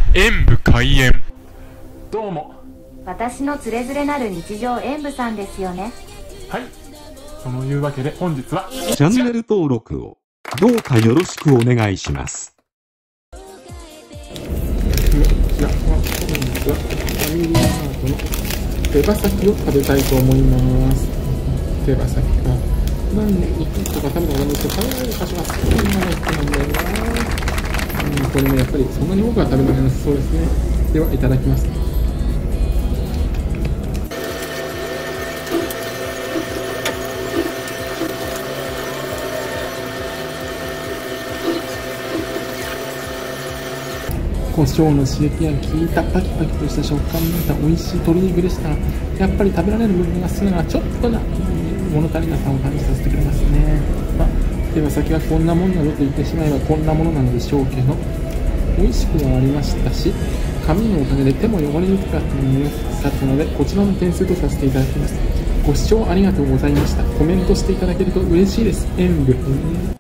演武開演。 どうも。 私のつれづれなる日常演武さんですよね。 はい。そのいうわけで本日はチャンネル登録をどうかよろしくお願いします。 こちらは本日はファミリーマートの手羽先を食べたいと思います。手羽先か。なんで肉とか食べたことないんですけど、食べられる箇所が少ないものなんだよな。これね、やっぱりそんなに多くは食べられなさそうですね。では、いただきます。胡椒の刺激が効いたパキパキとした食感のた美味しい鶏肉でしたが、やっぱり食べられる部分が少ないのはちょっとな物足りなさを感じさせてくれますね。まあ、手羽先はこんなもんなどと言ってしまえばこんなものなのでしょうけど、美味しくはありましたし、紙のおかげで手も汚れにくかったので、こちらの点数とさせていただきます。ご視聴ありがとうございました。コメントしていただけると嬉しいです。演武。